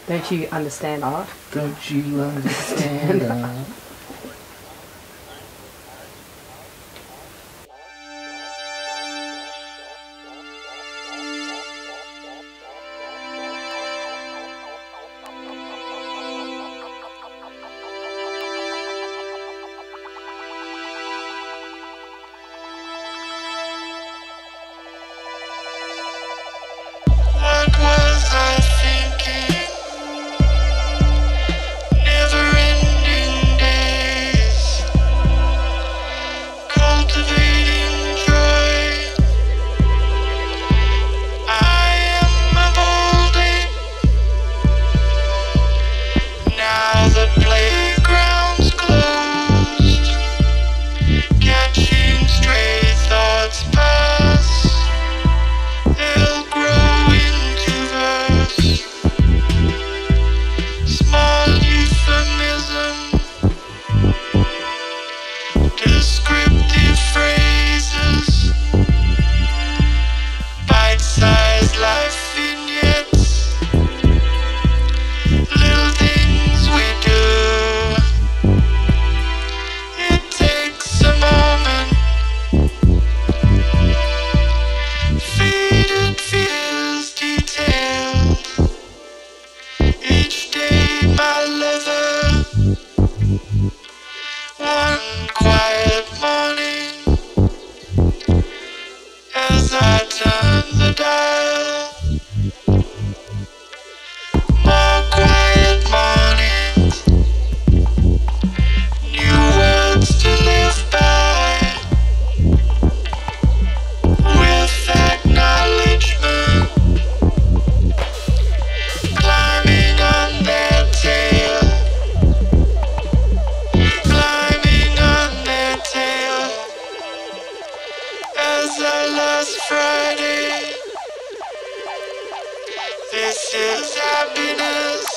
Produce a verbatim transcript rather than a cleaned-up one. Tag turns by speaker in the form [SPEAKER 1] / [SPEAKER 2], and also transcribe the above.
[SPEAKER 1] Don't you understand art?
[SPEAKER 2] Don't you understand art?
[SPEAKER 3] What was I thinking? Never-ending days, cultivating joy. I am evolving. Now the playground's closed, catching stray thoughts pass. They'll grow into verse, small euphemism, descriptive phrases, bite-sized life vignettes, little things we do. It takes a moment. Faded fears detailed. Each day my lover. One quiet morning, as I turn the dial. More quiet mornings, new words to live by. With acknowledgement, climbing on their tail, climbing on their tail. As I last Friday, this is happiness.